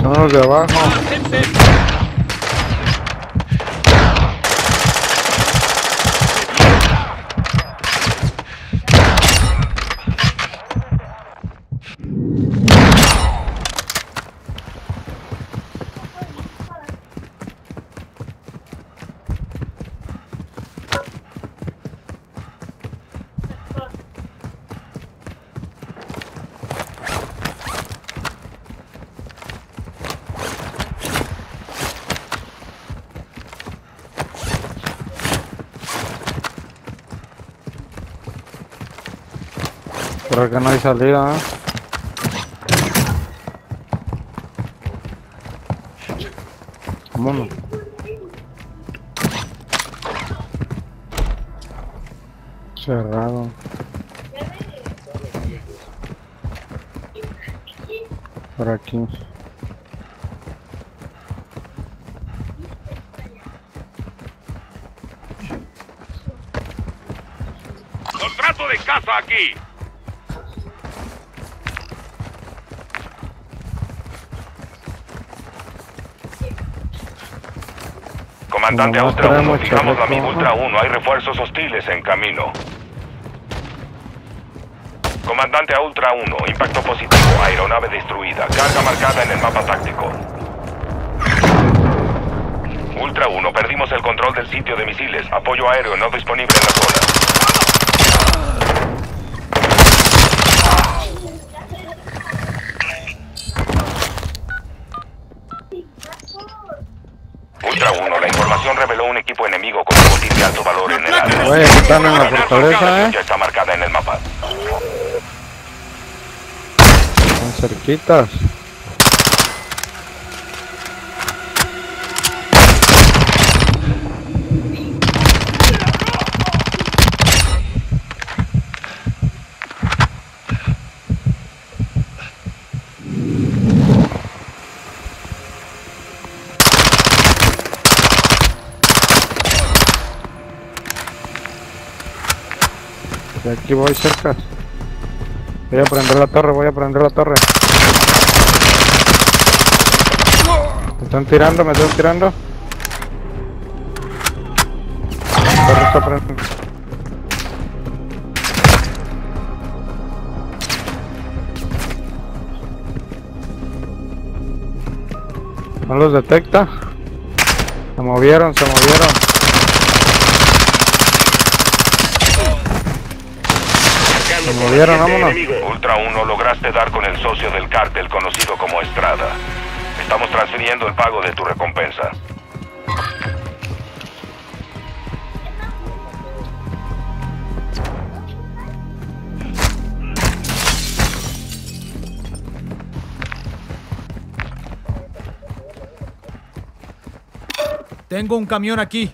Son los de abajo. Por acá no hay salida, ¿eh? Vámonos. Cerrado. Por aquí. ¡Contrato de caza aquí! Comandante No, Ultra 1, traemos fijamos la chaleco. Ultra 1, hay refuerzos hostiles en camino. Comandante a Ultra 1, impacto positivo, aeronave destruida, carga marcada en el mapa táctico. Ultra 1, perdimos el control del sitio de misiles, apoyo aéreo no disponible en la zona. Ultra 1, la información reveló un equipo enemigo con un botín de alto valor en el área. Oye, están en la fortaleza, Ya está marcada en el mapa. Están cerquitas. De aquí voy cerca. Voy a prender la torre, voy a prender la torre. Me están tirando, me están tirando. La torre está prendiendo. No los detecta. Se movieron, se movieron. Se movieron, vámonos. Ultra 1, lograste dar con el socio del cártel conocido como Estrada. Estamos transfiriendo el pago de tu recompensa. Tengo un camión aquí.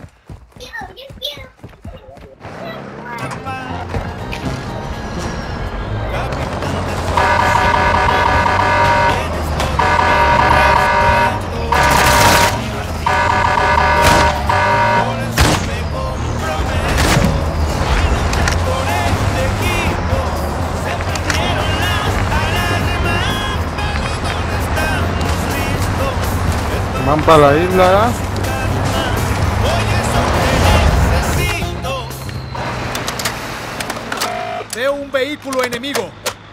Van para la isla, ¿eh? Veo un vehículo enemigo.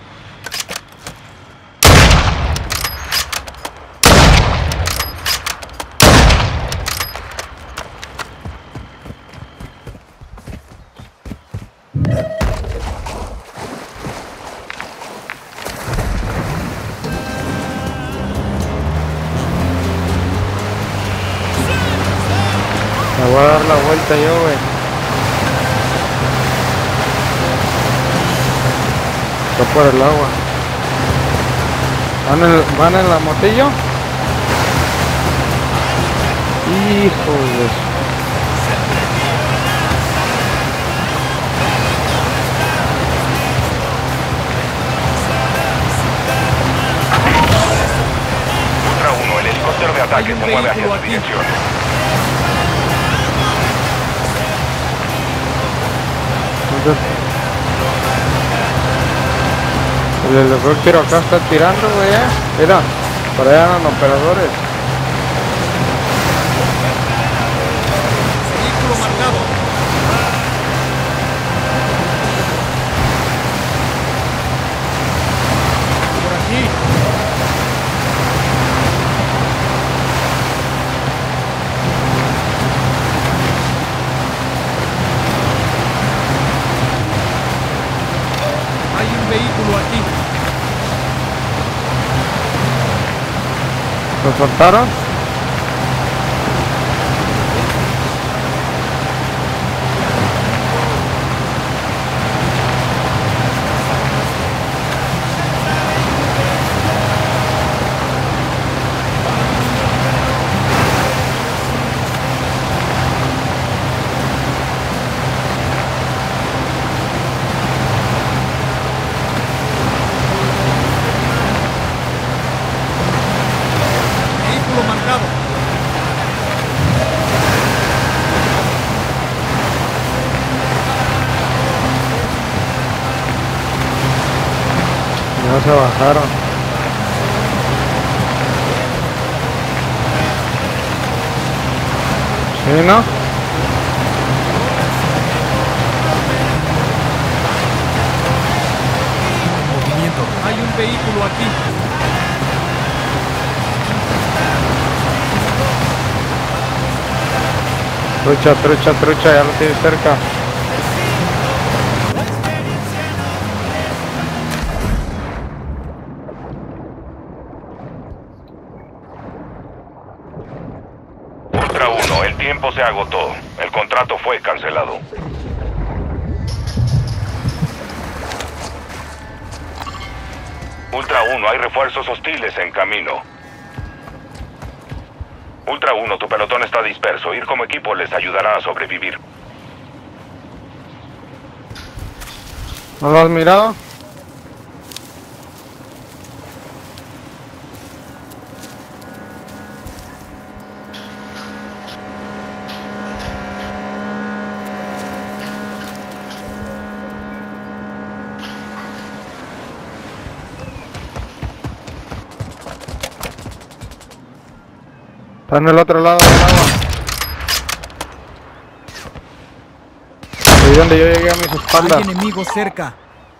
Me voy a dar la vuelta yo, güey. Está por el agua. ¿Van en la motillo? Hijo de... Ultra 1, el helicóptero de ataque se mueve hacia su dirección. El helicóptero acá está tirando, güey. Mira. Por allá eran operadores. Vehículo marcado. Por aquí. Hay un vehículo aquí. ¿Lo soltaron? Vehículo marcado. Ya se bajaron. ¿Sí, no? Movimiento. Hay un vehículo aquí. Trucha, trucha, trucha, ya lo tienes cerca. Ultra 1, el tiempo se agotó. El contrato fue cancelado. Ultra 1, hay refuerzos hostiles en camino. Ultra 1, tu pelotón está disperso. Ir como equipo les ayudará a sobrevivir. ¿No lo has mirado? Está en el otro lado del agua. Ahí donde yo llegué a mis espaldas. Hay enemigos cerca.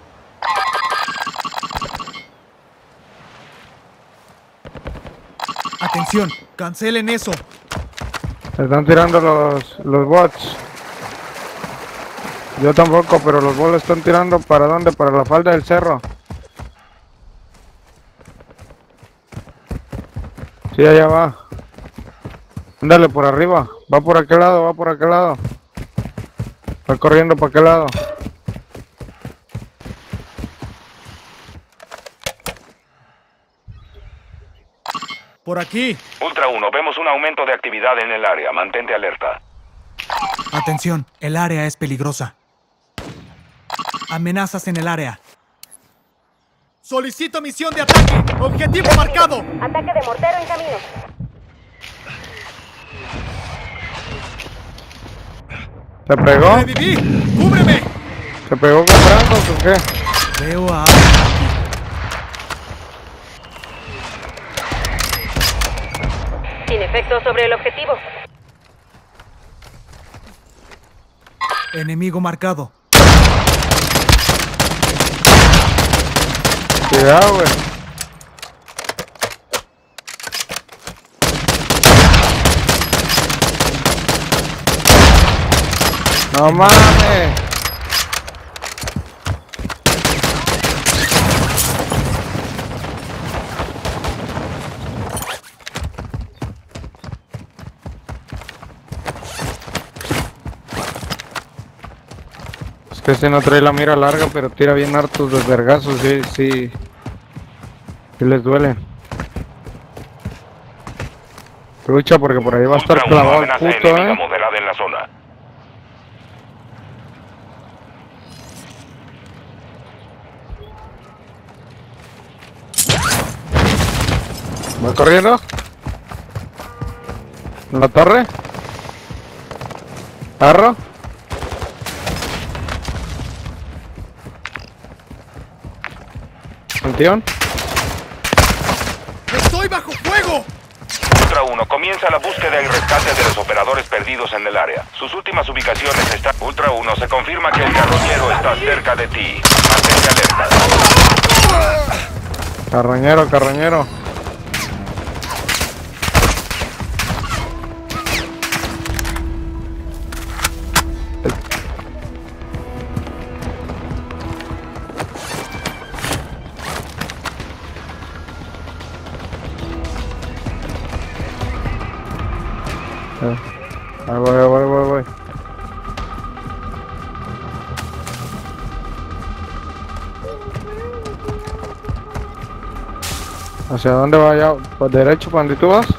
Atención, cancelen eso. Se están tirando los bots. Yo tampoco, pero los bots están tirando ¿para dónde? Para la falda del cerro. Sí, allá va. Ándale por arriba. Va por aquel lado, va por aquel lado. Va corriendo para aquel lado. Por aquí. Ultra 1, vemos un aumento de actividad en el área. Mantente alerta. Atención, el área es peligrosa. Amenazas en el área. Solicito misión de ataque. Objetivo marcado. Ataque de mortero en camino. ¿Se pegó? ¡Reviví! ¡Cúbreme! ¿Se pegó con brazos o qué? Veo a alguien aquí. Sin efecto sobre el objetivo. Enemigo marcado. Cuidado, güey. No mames. Es que ese no trae la mira larga, pero tira bien hartos los vergazos, sí, sí. Sí les duele. Lucha porque por ahí va a estar Ultra 1, clavado el amenaza puto, enemiga moderada en la zona. ¿Va corriendo? ¿En la torre? ¿Carro? ¿Panteón? ¡Estoy ¡Estoy bajo fuego! Ultra 1, comienza la búsqueda y rescate de los operadores perdidos en el área. Sus últimas ubicaciones están... Ultra 1, se confirma que el carroñero está cerca de ti. Mantente alerta. Carroñero, carroñero. Voy. ¿Hacia dónde va ya? ¿Por derecho, para donde tú vas?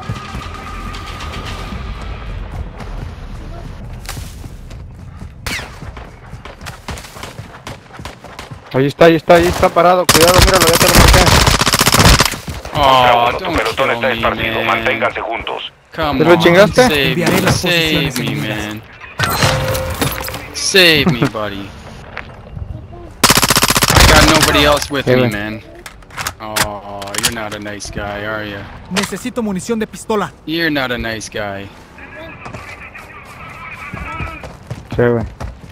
Ahí está parado. Cuidado, míralo, ya te lo marqué. Ultra 1, tu don't pelotón kill está me, esparcido. man. Manténganse juntos. Come ¿Te lo on, chingaste? save Enviaré me, las save posiciones me, enemigas. man. Save me, buddy. I got nobody else with me, Kevin. man. Oh, you're not a nice guy, are you? Necesito munición de pistola. You're not a nice guy. Sí, güey.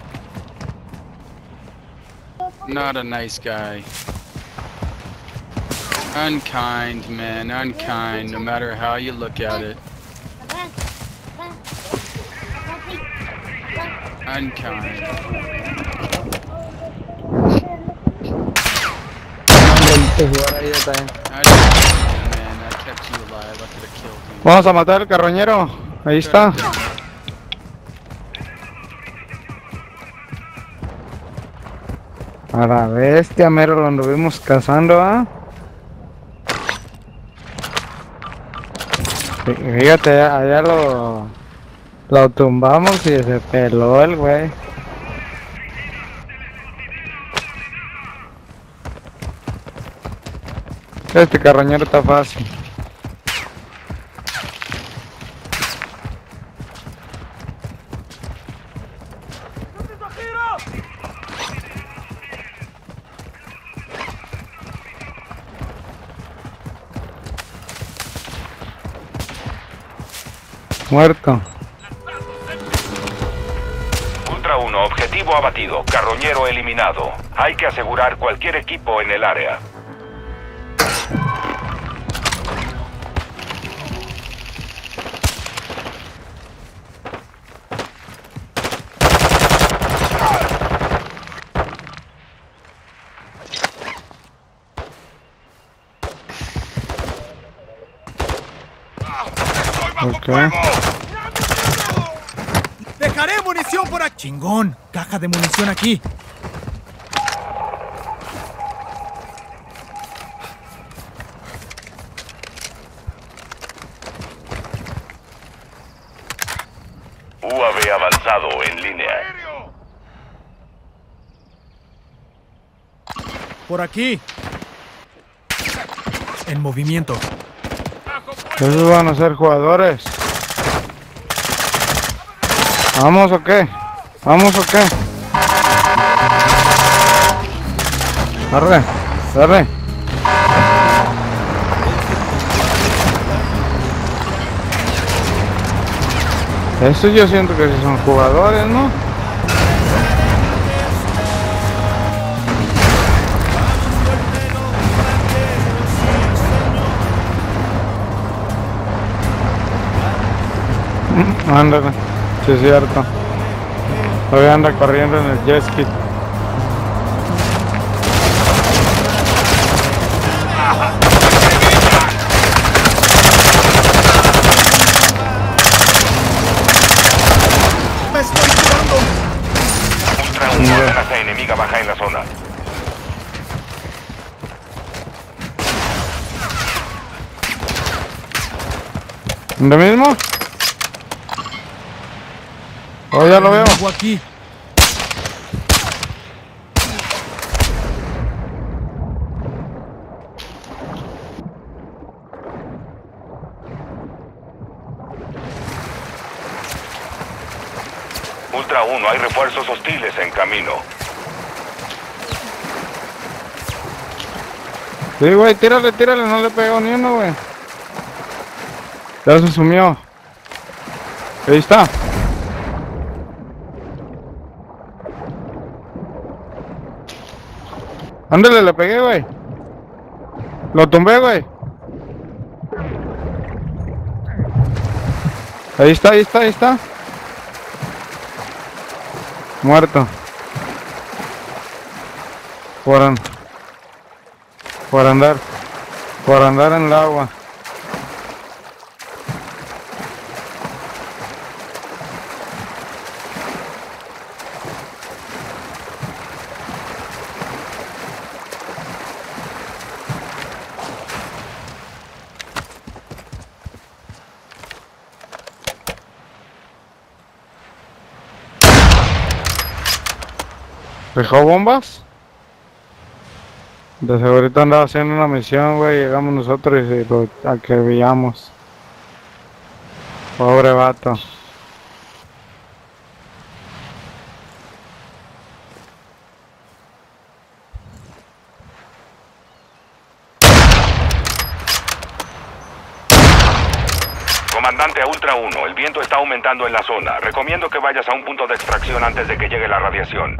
Not a nice guy. Unkind, man, unkind, no matter how you look at it. Unkind. I didn't kill you, man, I kept you alive, I could have killed you. Vamos a matar al carroñero. Ahí está. A la bestia, mero, lo anduvimos cazando, ¿ah? Fíjate, allá lo tumbamos y se peló el güey. Este carroñero está fácil. Muerto. Ultra 1, objetivo abatido. Carroñero eliminado. Hay que asegurar cualquier equipo en el área. Ok. ¡Dejaré munición por aquí! ¡Chingón! Caja de munición aquí. UAV avanzado en línea. Por aquí. En movimiento. Esos van a ser jugadores. ¿Vamos o qué? ¿Vamos o qué? Arre. Eso yo siento que sí son jugadores, ¿no? Ándale, sí es cierto. Hoy anda corriendo en el jet ski. ¡Me estoy curando! Ultra 1, amenaza enemiga baja en la zona. ¿Dónde mismo? Oh, ya lo veo. Enemigo aquí. Ultra 1, hay refuerzos hostiles en camino. Sí, güey, tírale, tírale, no le pegó ni uno, güey. Ya se sumió. Ahí está. Ándale, le pegué, güey. Lo tumbé, güey. Ahí está, ahí está, ahí está. Muerto. Por andar en el agua. ¿Dejó bombas? De segurito andaba haciendo una misión, güey. Llegamos nosotros y lo acribillamos. Pobre vato. Comandante a Ultra 1, el viento está aumentando en la zona. Recomiendo que vayas a un punto de extracción antes de que llegue la radiación.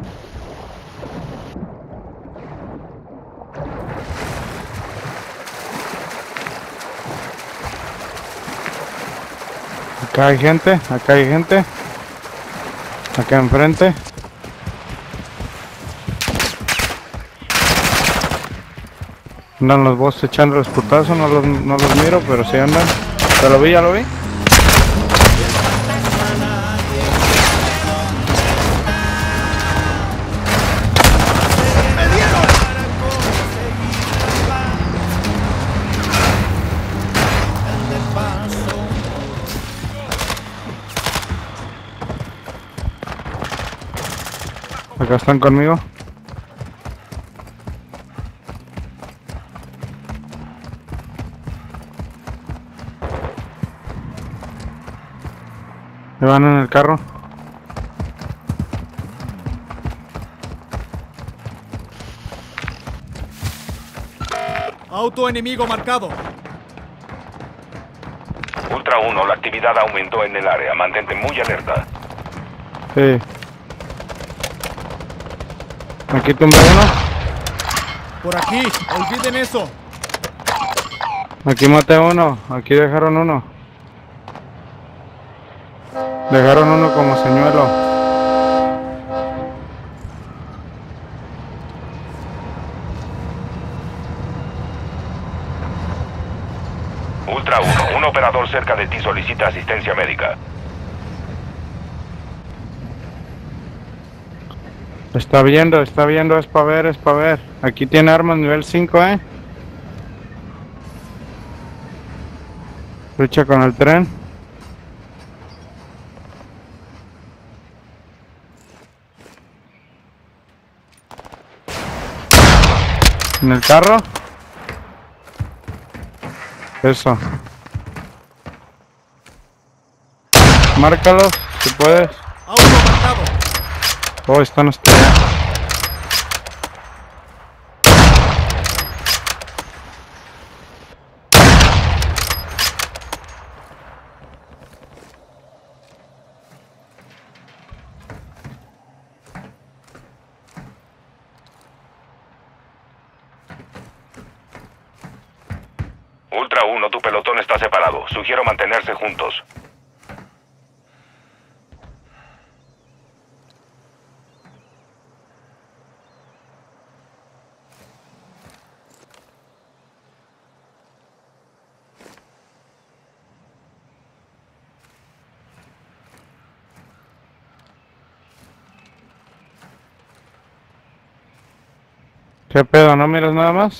Acá hay gente, acá hay gente. Acá enfrente. Andan los boss echando los putazos, no los miro, pero sí andan. ¿Ya lo vi, ya lo vi? Acá están conmigo. Me van en el carro. Auto enemigo marcado. Ultra 1, la actividad aumentó en el área. Mantente muy alerta. Sí. Aquí tumbé uno. Por aquí. Olviden eso. Aquí maté uno. Aquí dejaron uno. Dejaron uno como señuelo. Ultra 1, un operador cerca de ti solicita asistencia médica. Está viendo, es para ver, es para ver. Aquí tiene armas nivel 5, Lucha con el tren. En el carro. Eso. Márcalos, si puedes. Auto marcado. Oh, están hasta allá. Ultra 1, tu pelotón está separado. Sugiero mantenerse juntos. ¿Qué pedo? ¿No miras nada más?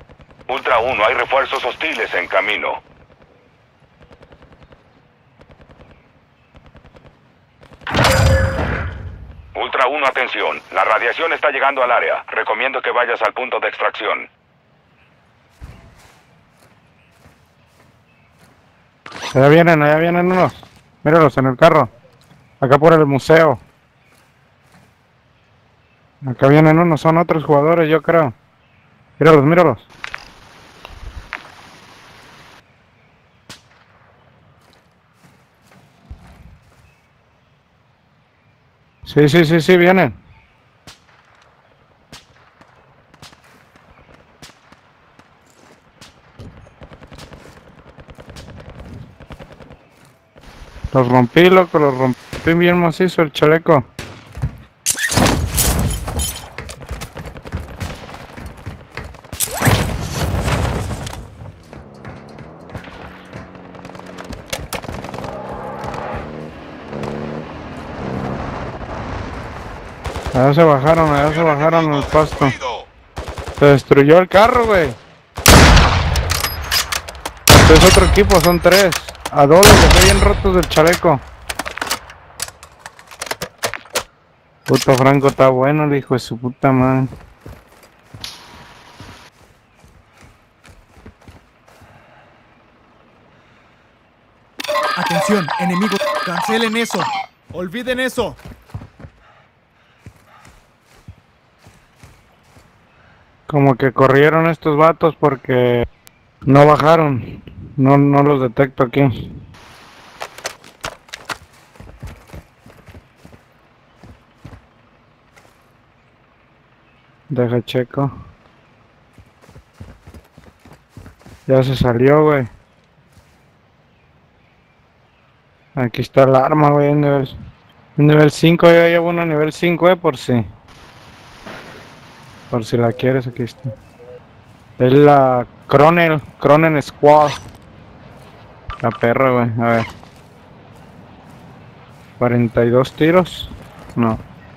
Ultra 1, hay refuerzos hostiles en camino. Ultra 1, atención. La radiación está llegando al área. Recomiendo que vayas al punto de extracción. Allá vienen unos. Míralos en el carro. Acá por el museo. Acá vienen unos, son otros jugadores, yo creo. Míralos, míralos. Sí, vienen. Los rompí, loco, los rompí bien macizo el chaleco. Allá se bajaron el pasto. Se destruyó el carro, güey. Este es otro equipo, son 3. A 2 los dejé bien rotos del chaleco. Puto Franco está bueno, el hijo de su puta madre. Atención, enemigo. Cancelen eso. Olviden eso. Como que corrieron estos vatos porque no bajaron. No los detecto aquí. Deja checo. Ya se salió, güey. Aquí está el arma, güey, en nivel 5, ya llevo uno a nivel 5, por si la quieres, aquí está. Es la Cronen Squad. La perra, güey, a ver. 42 tiros. No.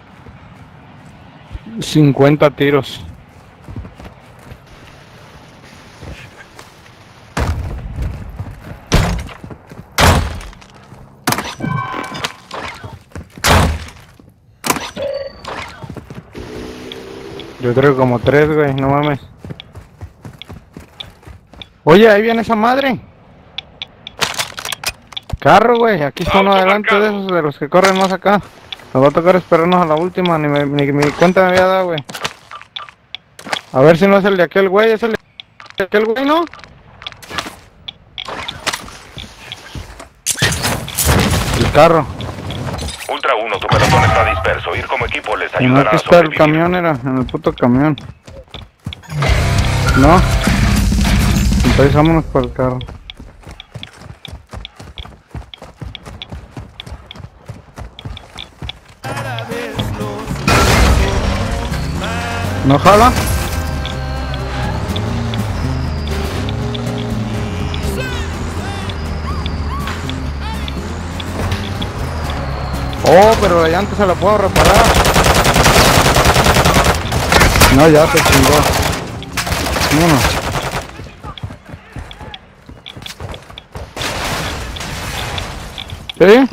50 tiros. Yo creo que como 3, güey, no mames. Oye, ahí viene esa madre. Carro, güey, aquí está uno adelante de esos, de los que corren más acá. Nos va a tocar esperarnos a la última, ni mi cuenta me había dado, güey. A ver si no es el de aquel güey, es el de aquel güey, ¿no? El carro. Ultra 1, tu pelotón está disperso. Ir como equipo les No, ayudará aquí a está el sobrevivir. camión, era, en el puto camión. No. Entonces vámonos por el carro. ¿No jala? Oh, pero la llanta se la puedo reparar. No, ya se chingó. Uno. ¿Sí?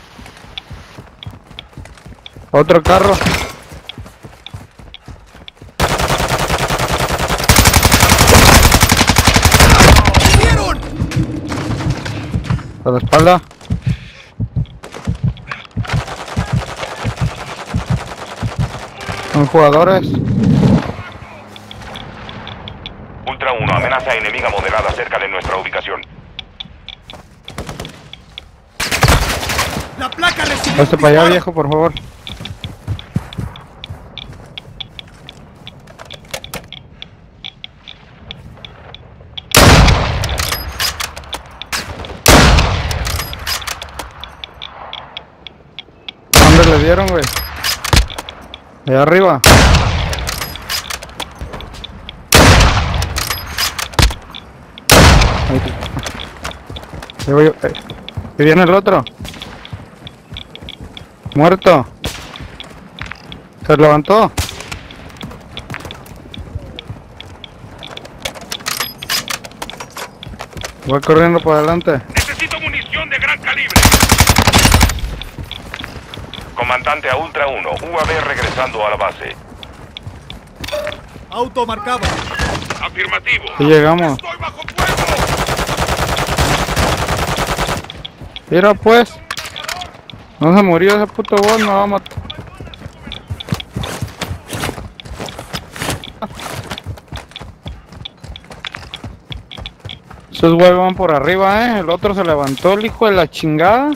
Otro carro. A la espalda. Son jugadores. Ultra 1, amenaza enemiga moderada cerca de nuestra ubicación. La placa recibió Hazte un para allá, disparo. viejo, por favor. ¿Dónde le dieron, güey? Allá arriba. Ahí voy yo. Ahí viene el otro. Muerto. Se levantó. Voy corriendo por adelante. Necesito munición de gran calibre. Comandante a Ultra 1, UAV regresando a la base. Auto marcado. Afirmativo. Sí llegamos. Estoy bajo fuego. Mira pues. No se murió ese puto bot, me va a matar. Esos güeyes van por arriba, el otro se levantó, el hijo de la chingada.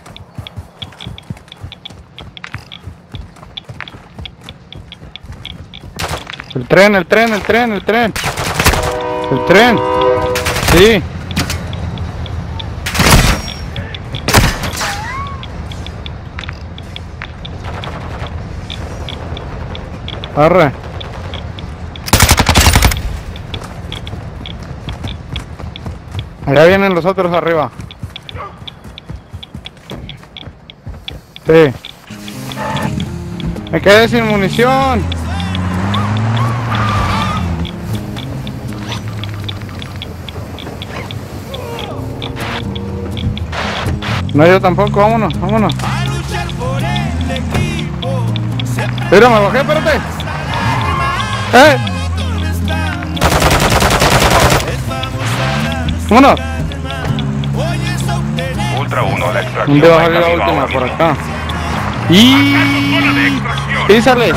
El tren. El tren. Sí. Arre. Allá vienen los otros arriba. Sí. Me quedé sin munición. No, yo tampoco, vámonos. Mira, me bajé, espérate. Vámonos. Ultra 1, la extracción. ¿Dónde va a va en salir la camino última? ahora Por mismo. acá. Y písale.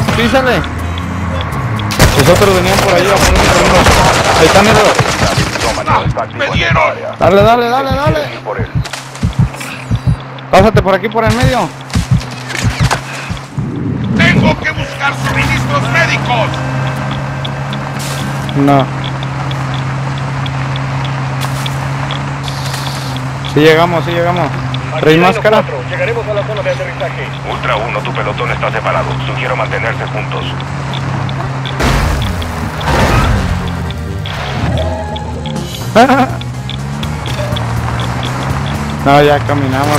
Los otros venían por allá. Ahí están esos. Tómalo, está activo en esta área. Dale. Ir por él. Pásate por aquí, por el medio. ¡Tengo que buscar suministros médicos! No. Sí llegamos. ¿Traes máscara? Llegaremos a la zona de aterrizaje. Ultra 1, tu pelotón está separado. Sugiero mantenerse juntos. No, ya caminamos,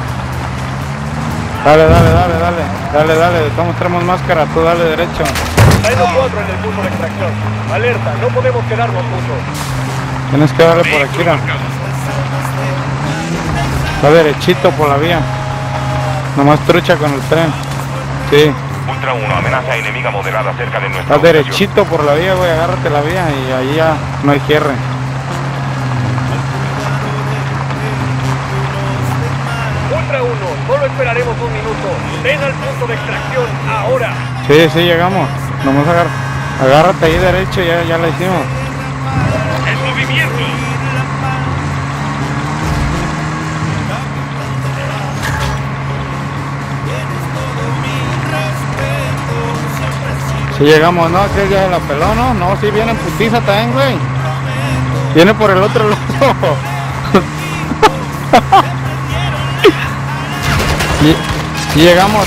Dale. Estamos traemos máscara, tú dale derecho. Hay los 4 en el punto de extracción. Alerta, no podemos quedarnos muchos. Tienes que darle por aquí, mira. Va derechito por la vía. Nomás trucha con el tren. Sí. Ultra 1, amenaza enemiga moderada cerca de nuestra Va ubicación. derechito por la vía, güey. Agárrate la vía y ahí ya no hay cierre. Ultra 1, solo esperaremos un minuto. Ven al punto de extracción ahora. Sí, llegamos. Nomás agárrate ahí derecho, ya la hicimos. ¡En movimiento! Sí llegamos, ¿no? Aquel ya se la peló, ¿no? No, sí viene en putiza también, güey. Viene por el otro lado. Sí llegamos.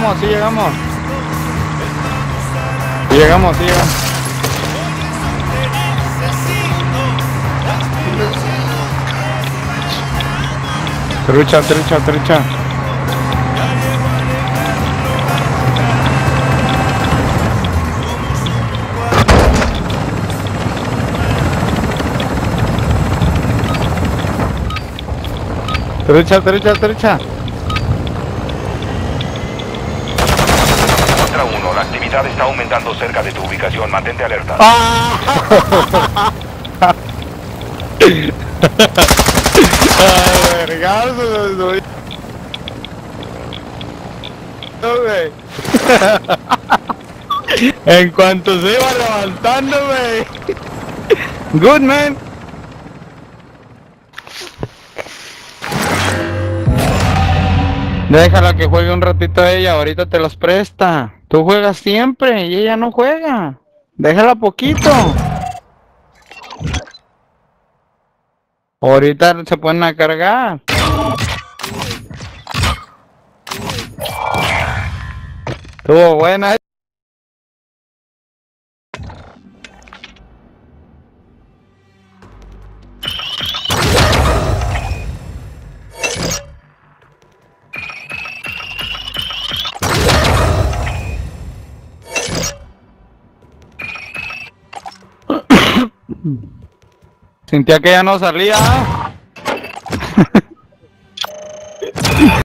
Trucha. Derecha. Ultra 1, la actividad está aumentando cerca de tu ubicación. Mantente alerta. Ay, vergazo, güey. En cuanto se iba levantando, güey. Good, man. Déjala que juegue un ratito ella, ahorita te los presta. Tú juegas siempre y ella no juega. Déjala poquito. Ahorita se pueden a cargar. Estuvo buena. Sentía que ya no salía.